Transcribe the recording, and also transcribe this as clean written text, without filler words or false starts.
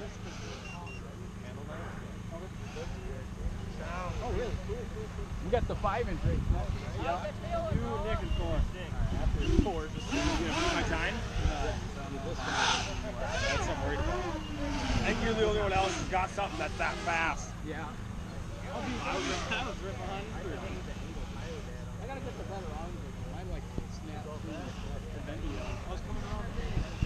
Oh, really? We got the 5-inch right now. Yeah. You and Nick and 4. After 4, just you gonna beat my time? That's what I'm worried about. I think you're the only one else who's got something that's that fast. Yeah. I was right behind you. I gotta get the better arms. Mine like snap. I was coming around.